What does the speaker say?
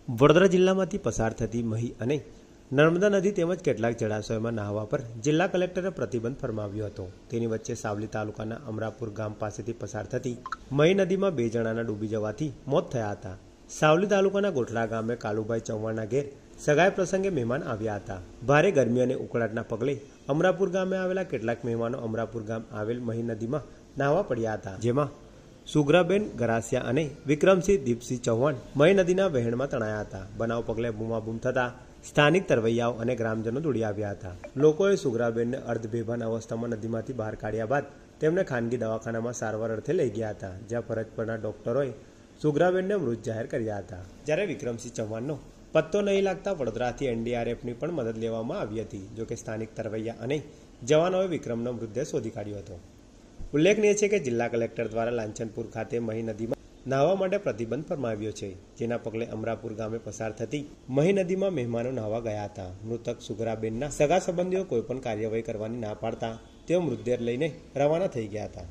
વડોદરા જિલ્લામાંથી પસાર થતી મહી અને નર્મદા નદી તેમજ કેટલાક જળાશયોમાં નહાવા પર જિલ્લા કલેક્ટરે પ્રતિબંધ ફરમાવ્યો હતો। તેની વચ્ચે સાવલી તાલુકાના અમરાપુર ગામ પાસેથી પસાર થતી મહી નદીમાં 2 જણાના ડૂબી જવાથી મોત થયા હતા। સાવલી તાલુકાના ગોઠડા ગામે કાલુભાઈ ચૌહાણના ઘેર સગાઈ પ્રસંગે મહેમાન આવ્યા હતા। ભારે ગરમી અને ઉકળાટના પગલે અમરાપુર ગામે આવેલા કેટલાક મહેમાનો અમરાપુર ગામ આવેલ મહી નદીમાં નહાવા પડ્યા હતા, જેમાં સુગ્રાબેન ગરાસિયા અને વિક્રમસિંહ દીપસિંહ ચૌહાણ મહી નદીના વહેણમાં તણાયા હતા। બનાવ પગલે બૂમાબૂમ થતા સ્થાનિક તરવૈયાઓ અને ગ્રામજનો દોડી આવ્યા હતા। લોકોએ સુગ્રાબેનને અર્ધબેભાન અવસ્થામાં નદીમાંથી બહાર કાઢ્યા બાદ તેમને ખાનગી દવાખાનામાં સારવાર અર્થે લઈ ગયા હતા, જ્યાં ફરજ પરના ડોક્ટરોએ સુગ્રાબેનને મૃત જાહેર કર્યા હતા। જ્યારે વિક્રમસિંહ ચૌહાણનો પત્તો નહીં લાગતા વડોદરાથી એનડીઆરએફની પણ મદદ લેવામાં આવી હતી, જોકે સ્થાનિક તરવૈયા અને જવાનોએ વિક્રમનો મૃતદેહ શોધી કાઢ્યો હતો। ઉલ્લેખનીય છે કે જિલ્લા કલેક્ટર દ્વારા લાંચનપુર ખાતે મહી નદીમાં નહાવા માટે પ્રતિબંધ ફરમાવ્યો છે, જેના પગલે અમરાપુર ગામે પસાર થતી મહી નદીમાં મહેમાનો નહાવા ગયા હતા। મૃતક સુગ્રાબેનના સગા સંબંધીઓ કોઈપણ કાર્યવાહી કરવાની ના પાડતા તેઓ મૃતદેહ લઈને રવાના થઈ ગયા હતા।